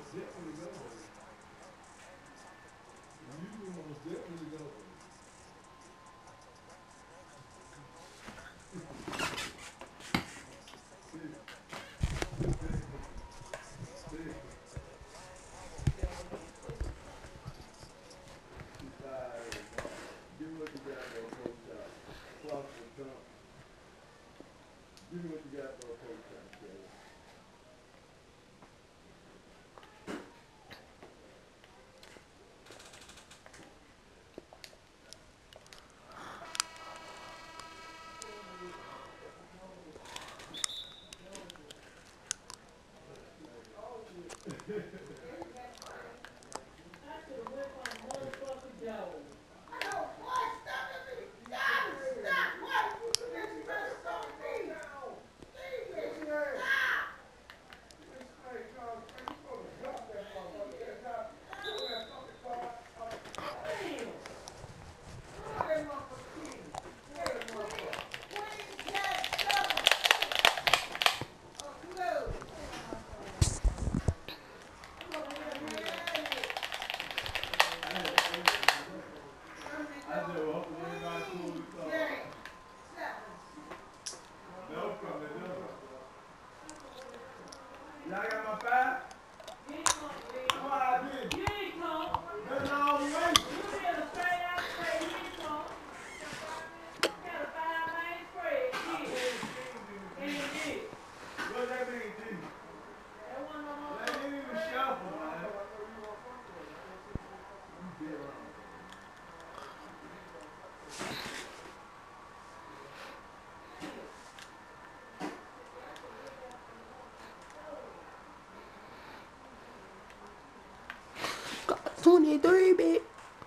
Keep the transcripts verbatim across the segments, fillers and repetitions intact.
definitely go. You most definitely go. Give me what you got for a pork chop. Clock the trunk. Give me what you got for a pork chop, Kelly. Y'all got my five? What I did? You ain't come. That's all the way. You did a straight out spread. You ain't come. Got a five main spread. Yeah. And you did. What that mean, G? That one no more. That ain't even shuffle, man. You did wrong. twenty-three bit.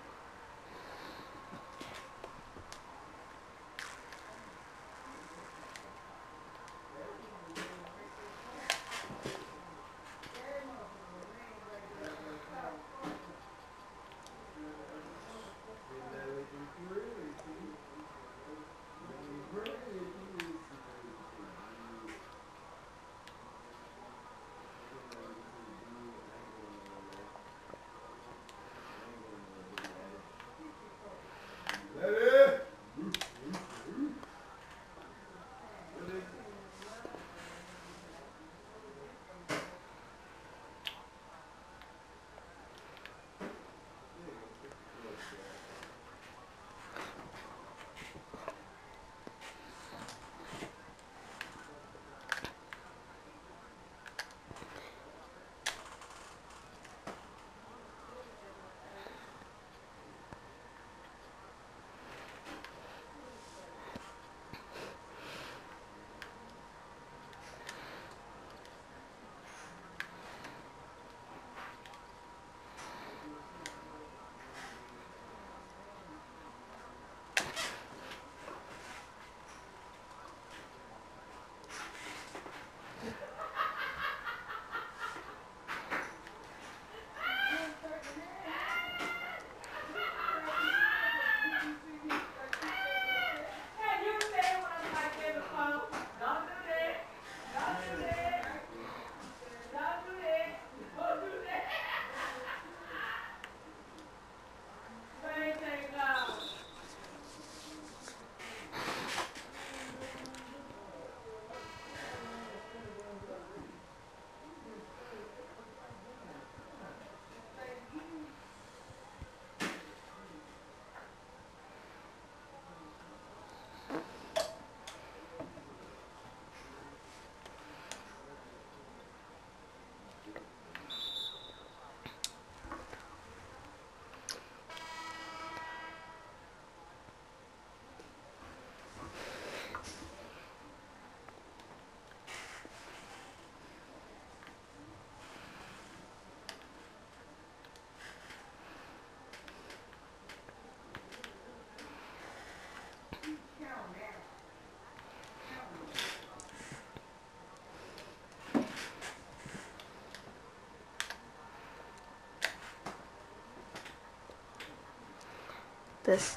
This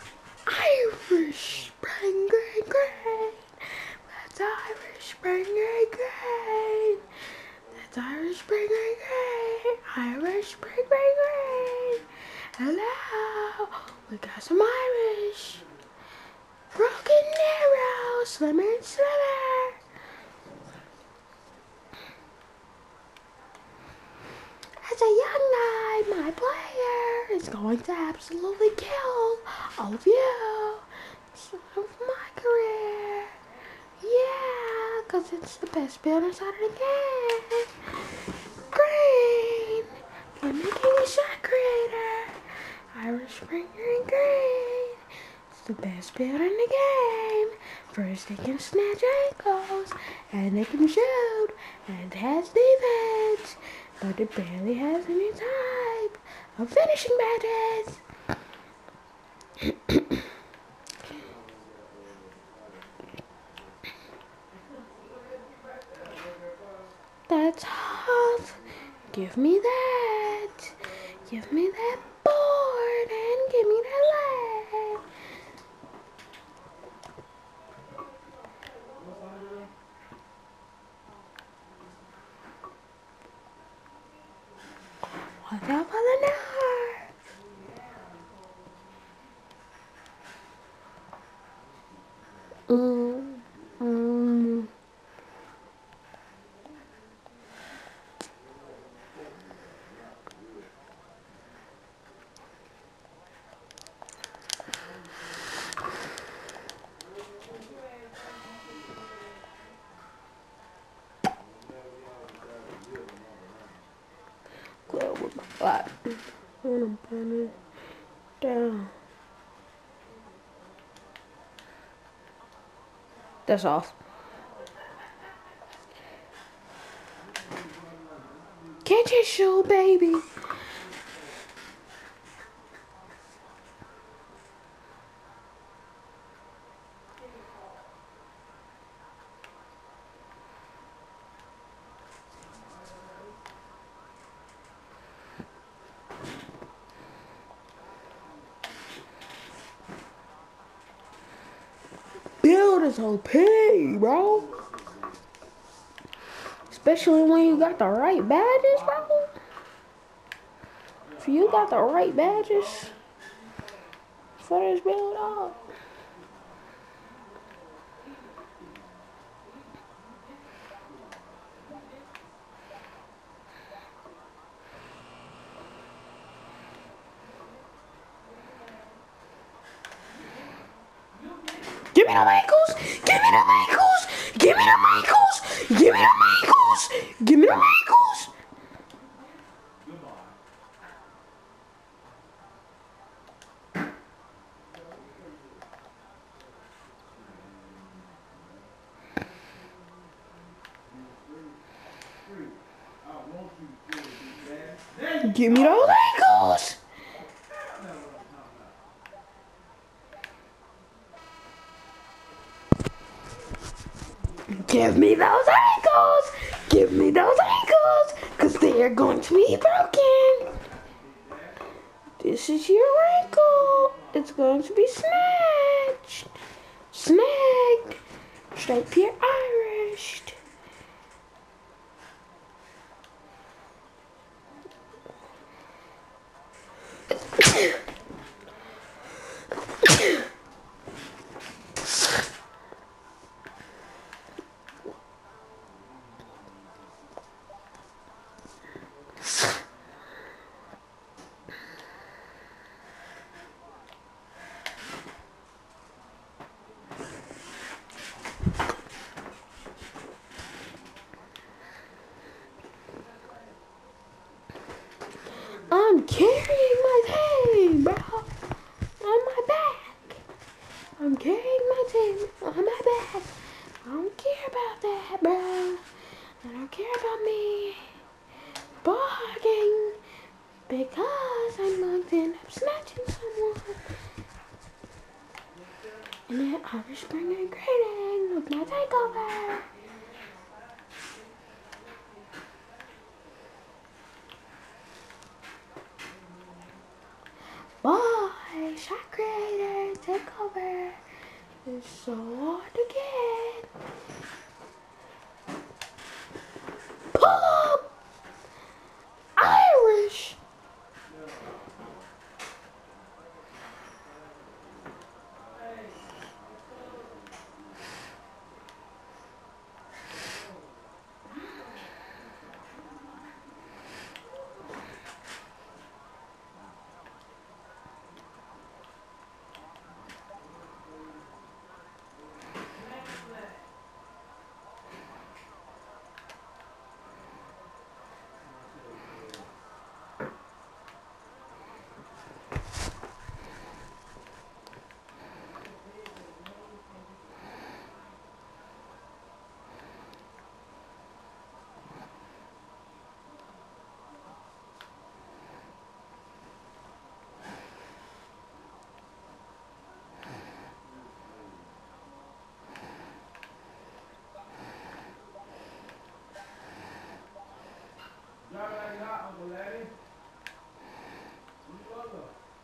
Irish Spring Grain. That's Irish Spring Grain. That's Irish Spring Grain. Irish spring, spring, rain. Hello, we got some Irish. Broken arrow, slimmer and slimmer. As a young guy, my player is going to absolutely kill all of you. It's of my career. Yeah, cause it's the best build inside of the game. Green, I'm making a shot creator. Irish Springer and Green. It's the best build in the game. First they can snatch ankles, and they can shoot, and it has defense, but it barely has any type of finishing badges. That's hot. Give me that. Give me that board and give me that leg. Watch out for the door. Mm, mm. Go with my butt. I'm gonna burn it down. That's off. Can't you show, baby? Build is O P, bro. Especially when you got the right badges, bro. If you got the right badges for this build up. Give me the ankles! Give me the ankles! Give me the ankles! Give me the ankles! Give me the ankles! Give me those ankles! Give me those ankles! Give me those ankles! Cause they are going to be broken! This is your ankle! It's going to be snatched! Snagged! Stripe here Irish! I'm carrying my team, bro. On my back. I'm carrying my team on my back. I don't care about that, bro. I don't care about me barking because I'm going to end up snatching someone. And then Irish Springer and Grading with my takeover. Boy, shot creator, takeover. It's so hard to get. Pull up! Irish! Uncle Larry. You brother.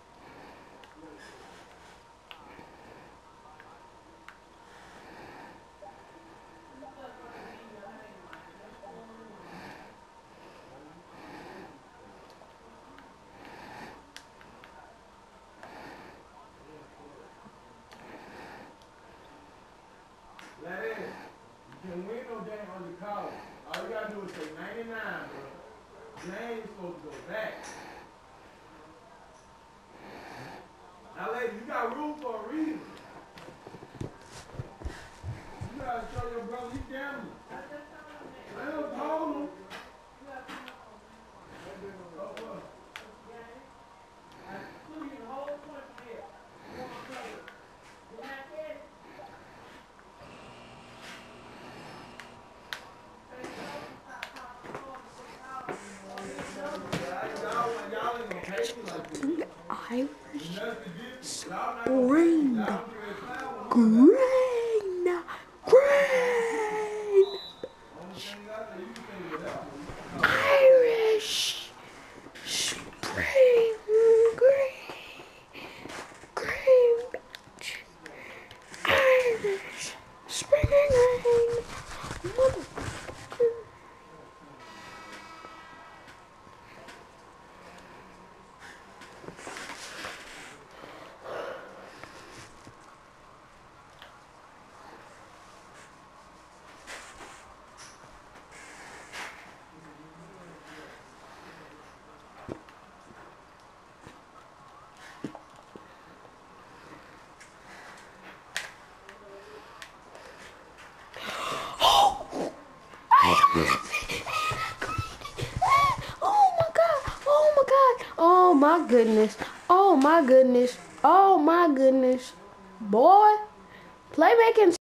Larry, you can win no game on the college. All you gotta do is say ninety-nine, bro. Nine is supposed to go back. Now, lady, you got room for a reason. You gotta show your brother he damn you. I never told him. Oh, what? I threw you the whole point here. You want to play it? You like it? Irish Spring Green Green Irish Spring Green Green Beach Irish Spring Green Motherfucker. Oh my goodness. Oh my goodness. Oh my goodness. Boy, playmaking